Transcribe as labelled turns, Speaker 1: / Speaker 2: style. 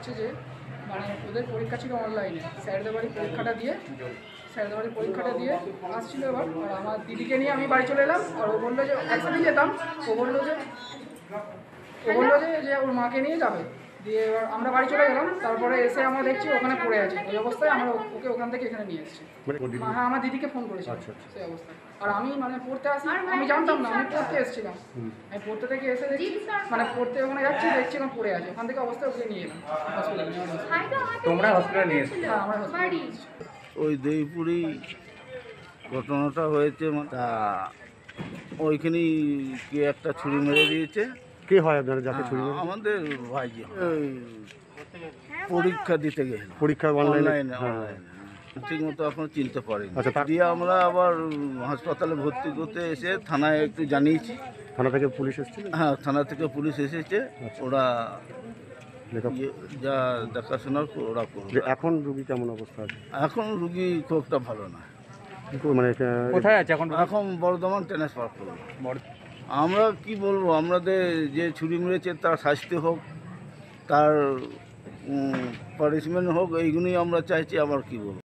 Speaker 1: হচ্ছে যে মানে ওদের পরীক্ষা ছিল অনলাইনে, স্যারদের বাড়ি পরীক্ষাটা দিয়ে আসছিল এবার। আর আমার দিদিকে নিয়ে আমি বাড়ি চলে এলাম। আর ও বললো যে একসাথেই যেতাম। ও বললো যে ওর মাকে নিয়ে যাবে। দিয়ে এবার আমরা বাড়ি চলে গেলাম। তারপরে এসে আমরা দেখছি ওখানে পড়ে আছে। ওই অবস্থায় আমরা ওকে ওখান থেকে এখানে নিয়ে এসেছি। হ্যাঁ, আমার দিদিকে ফোন করেছি সেই অবস্থায়। আর আমি মানে পড়তে আসি, আমি জানতাম না, আমি পড়তে এসেছিলাম। আমি পড়তে থেকে এসে দেখছি মানে পড়তে ওখানে যাচ্ছি, দেখছি ওখানে পড়ে আছে। ওখান থেকে অবস্থায় ওকে নিয়ে এলাম হসপিটালে।
Speaker 2: তোমরা হসপিটালে নিয়ে এসেছো?
Speaker 1: হ্যাঁ, আমার হসপিটালে।
Speaker 3: ওই দেইপুরি ঘটনাটা হয়েছে, তা ওইখানেই কে একটা ছুরি মেরে দিয়েছে।
Speaker 4: কে হয় আপনারা যাকে ছুরি মেরেছে?
Speaker 3: আমাদের ভাইজি ওই পরীক্ষা দিতে গেছিল,
Speaker 4: পরীক্ষা অনলাইনে।
Speaker 3: ঠিক মতো এখন চিনতে পারিনি।
Speaker 4: আচ্ছা,
Speaker 3: দিয়ে আমরা আবার হাসপাতালে ভর্তি করতে এসে থানায় একটু জানিয়েছি।
Speaker 4: থানা থেকে পুলিশ এসেছিল?
Speaker 3: হ্যাঁ, থানা থেকে পুলিশ এসেছে। ওরা যা দেখাশোনার ওরা করবে।
Speaker 4: এখন রুগী কেমন অবস্থা আছে?
Speaker 3: এখন রুগী খুব একটা ভালো না।
Speaker 4: মানে
Speaker 2: কোথায় আছে এখন?
Speaker 3: এখন বর্ধমান ট্রান্সফার করবো। আমরা কি বলবো, আমাদের যে ছুরি মেরেছে তার শাস্তি হোক, তার পানিশমেন্ট হোক, এইগুলোই আমরা চাইছি। আবার কি বলবো।